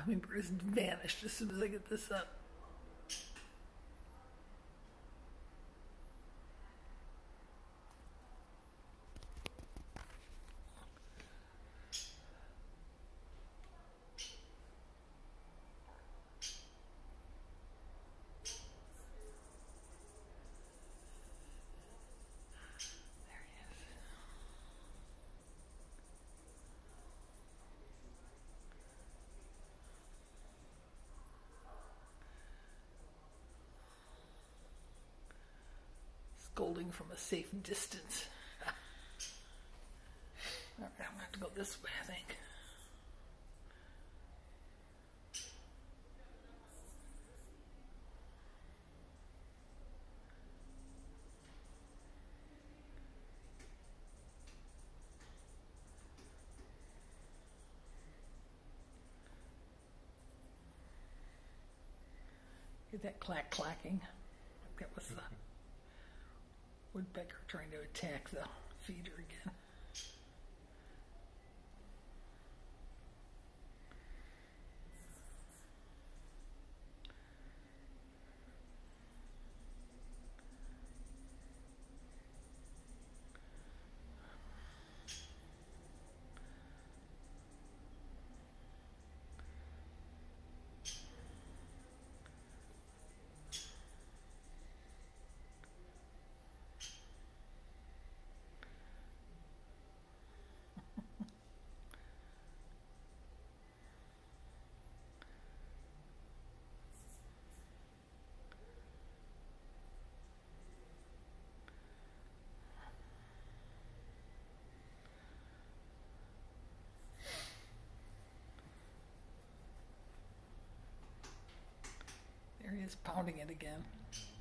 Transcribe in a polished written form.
hummingbird has vanished as soon as I get this up. Scolding from a safe distance. All right, I'm going to have to go this way, I think. Get that clacking. That was the woodpecker trying to attack the feeder again. There he is, pounding it again.